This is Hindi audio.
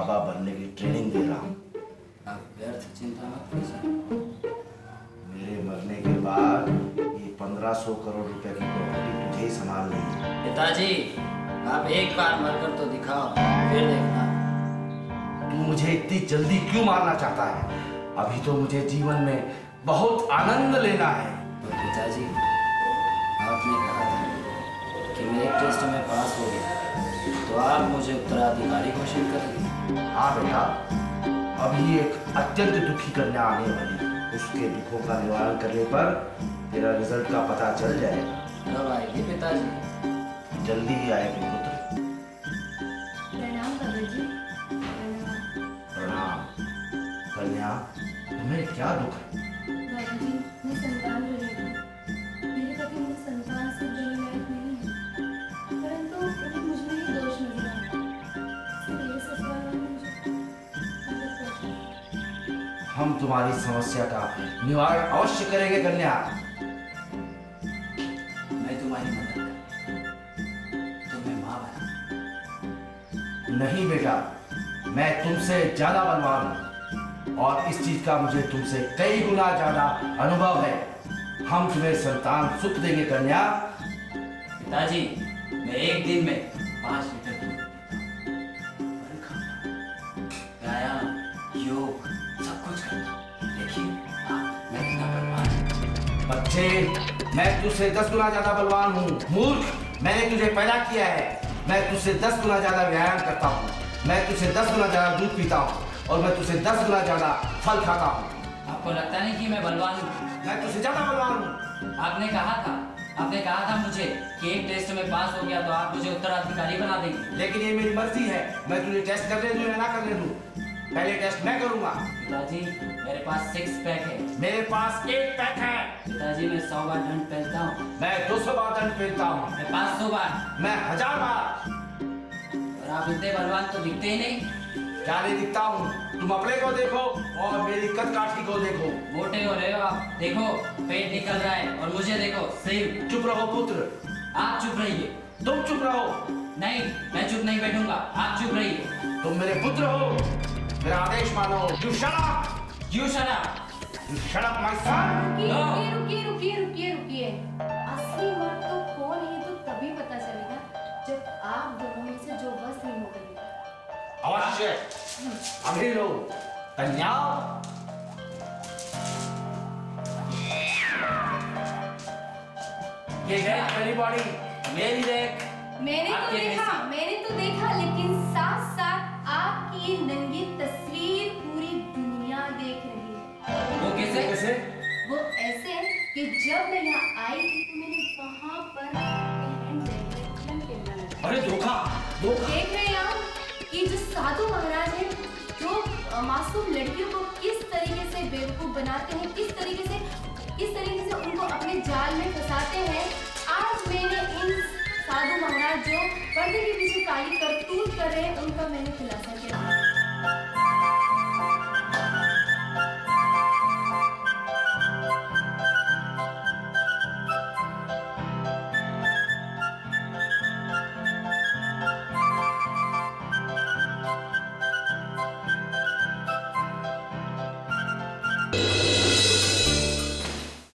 बाबा बनने की ट्रेनिंग दे रहा हूँ। आप व्यर्थ चिंता मत कीजिए। मेरे मरने के बाद ये 1500 करोड़ रुपए की प्रॉपर्टी तुझे ही संभालनी है। पिताजी, आप एक बार मरकर तो दिखाओ, फिर देखना। तू मुझे इतनी जल्दी क्यों मारना चाहता है? अभी तो मुझे जीवन में बहुत आनंद लेना है। तो पिताजी, आपने कहा था कि मैं एक टेस्ट में पास हो गया तो आप मुझे उत्तराधिकारी घोषित करेंगे। हाँ बेटा, अभी एक अत्यंत दुखी कन्या आने वाली है। उसके दुखों का निवारण करने पर तेरा रिजल्ट का पता चल जाएगा। कब आएगी पिताजी? जल्दी ही आएगी पुत्र। प्रणाम दादाजी। प्रणाम। कन्या, तुम्हें क्या दुख है? दादाजी, मैं संतान रही हूँ। मेरे पति मुझे संतान से देने लायक नहीं है, परंतु उन्हें मुझ में ही दोष नजर आता है। मेरे ससुराल वाले मुझे मदद करते हैं। हम तुम्हारी समस्या का निवारण अवश्य करेंगे कन्या। मैं तुम्हारी मदद करूंगा। तुम्हें माँ बना। नहीं बेटा, मैं तुमसे ज्यादा बलवान हूँ और इस चीज का मुझे तुमसे कई गुना ज्यादा अनुभव है। हम तुम्हें संतान सुख देंगे कन्या। पिताजी, मैं एक दिन में 5 लीटर दूध फल खाता, व्यायाम, योग सब कुछ करता हूँ। देखिए मैं कितना बलवान हूँ। बच्चे, मैं तुझसे 10 गुना ज्यादा बलवान हूँ। मूर्ख, मैंने तुझे पैदा किया है। मैं तुझसे 10 गुना ज्यादा व्यायाम करता हूँ। मैं तुझसे 10 गुना ज्यादा दूध पीता हूँ और मैं तुझसे 10 गुना ज्यादा फल खाता हूँ। आपको लगता नहीं कि मैं बलवान हूँ? मैं तुझसे ज्यादा बलवान हूँ। आपने कहा था मुझे कि एक टेस्ट में पास हो गया तो आप मुझे उत्तराधिकारी बना देंगे। लेकिन ये मेरी मर्जी है, मैं तुझे टेस्ट करने दूं या ना करने दूं। पहले टेस्ट मैं करूंगा। पिताजी, मेरे पास 6 पैक है। मेरे पास 1 पैक है। पिताजी, मैं 100 बार दंड पहनता हूँ। मैं 200 बार दंड पहनता हूँ। मैं 500 बार। मैं 1000 बार। और आप इतने बलवान तो दिखते ही नहीं। क्या नहीं दिखता हूँ? तुम अपने को देखो और मेरी कदकाठी को देखो। मोटे हो रहे हो आप। देखो पेट निकल रहा है और मुझे देखो सिर। चुप रहो पुत्र। आप चुप रहिए। तुम चुप रहो। नहीं, मैं चुप नहीं बैठूंगा। आप चुप रहिए। तुम मेरे पुत्र हो, मेरा आदेश मानो। You shut up! You shut up! You shut up, my son! रुकिए। असली मर्द तो कौन है तो तभी पता चलेगा जब आप दोनों में से जो बस नहीं हो गई। अवश्य। अभी लो कन्या। ये देख मेरी बॉडी, मेरी देख। मैंने तो देखा, लेकिन साथ साथ आपकी ये नंगी तस्वीर पूरी दुनिया देख रही है। वो कैसे? वो ऐसे कि जब मैं यहाँ आई थी तो मैंने वहाँ पर अरे धोखा। देख रहे हैं आप कि जो साधु महाराज हैं, जो मासूम लड़कियों को किस तरीके से बेवकूफ बनाते हैं, किस तरीके से उनको अपने जाल में फंसाते हैं। आज मैंने इन साधु महाराज जो पर्दे के पीछे काली करतूत कर रहे हैं, उनका मैंने खुलासा